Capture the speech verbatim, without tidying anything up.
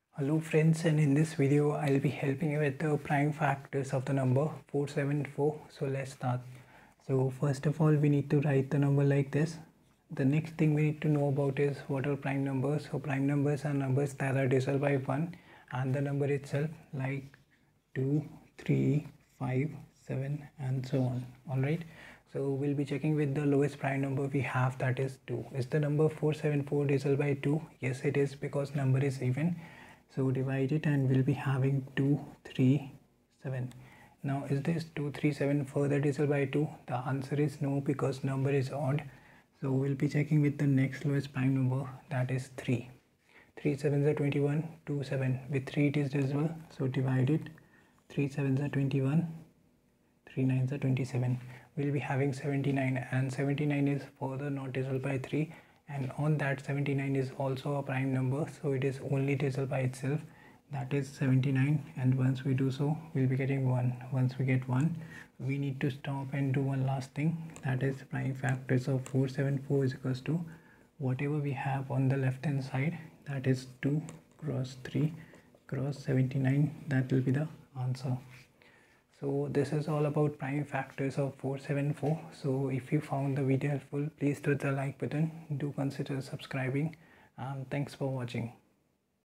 Hello friends, and in this video I'll be helping you with the prime factors of the number four seven four. So let's start. So first of all, we need to write the number like this. The next thing we need to know about is what are prime numbers. So prime numbers are numbers that are divisible by one and the number itself, like two, three, five, seven and so on. Alright, so we'll be checking with the lowest prime number we have, that is two. Is the number four seven four divisible by two? Yes, it is, because number is even. So divide it and we'll be having two, three, seven. Now is this two, three, seven further divisible by two? The answer is no, because number is odd. So we'll be checking with the next lowest prime number, that is three. three sevens are twenty-one, two, seven. With three it is divisible, so divide it. three sevens are twenty-one, three nines are twenty-seven. We'll be having seventy-nine, and seventy-nine is further not divisible by three. And on that, seventy-nine is also a prime number, so it is only divisible by itself, that is seventy-nine. And once we do so, we'll be getting one. Once we get one, we need to stop and do one last thing, that is prime factors of four seven four is equals to whatever we have on the left hand side, that is two cross three cross seventy-nine. That will be the answer. So this is all about prime factors of four seven four. So if you found the video helpful, please hit the like button. Do consider subscribing. Um, thanks for watching.